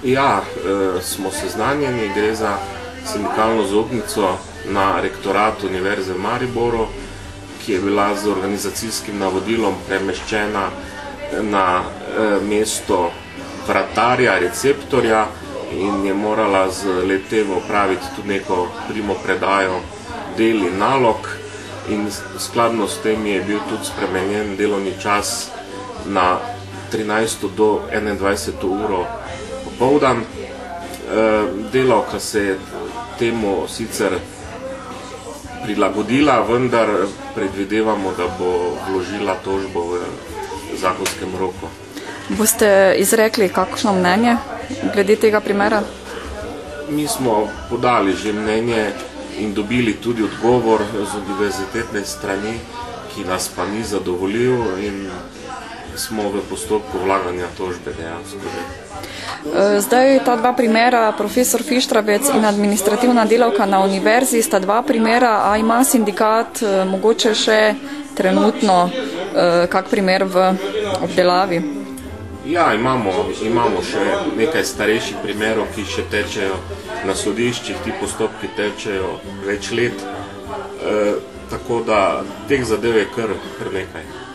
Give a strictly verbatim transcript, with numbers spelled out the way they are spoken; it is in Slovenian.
Ja, smo seznanjeni, gre za sindikalno zaupnico na rektoratu Univerze v Mariboru, ki je bila z organizacijskim navodilom premeščena na mesto vratarja, receptorja in je morala z le-tem opraviti tudi neko primopredajo del in nalog in skladno s tem je bil tudi spremenjen delovni čas na trinajsto do enaindvajseto uro popoldan. Delavka se je temu sicer prilagodila, vendar predvidevamo, da bo vložila tožbo v zakonskem roku. Boste izrekli kakšno mnenje glede tega primera? Mi smo podali že mnenje in dobili tudi odgovor z univerzitetne strani, ki nas pa ni zadovoljil in smo v postopku vlaganja tožbe dejansko že. Zdaj ta dva primera, profesor Fištravec in administrativna delavka na univerzi, sta dva primera, a ima sindikat mogoče še trenutno kak primer v obdelavi? Ja, imamo, imamo še nekaj starejših primerov, ki še tečejo na sodiščih, ti postopki tečejo več let, e, tako da teh zadev je kar, kar nekaj.